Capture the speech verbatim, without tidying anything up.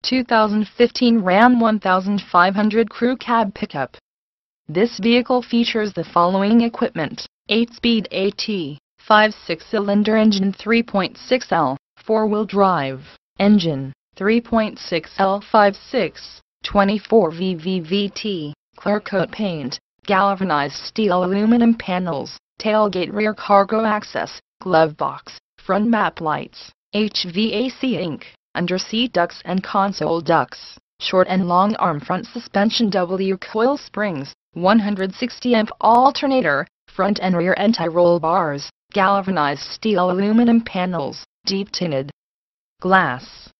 two thousand fifteen Ram fifteen hundred Crew Cab Pickup. This vehicle features the following equipment: eight speed AT, five six cylinder engine, three point six liter, four-wheel drive, engine, three point six liter five six, twenty-four volt V T, Clearcoat paint, galvanized steel aluminum panels, tailgate rear cargo access, glove box, front map lights, H V A C ink, underseat ducts and console ducts, short and long arm front suspension, W coil springs, one hundred sixty amp alternator, front and rear anti-roll bars, galvanized steel aluminum panels, deep tinted glass.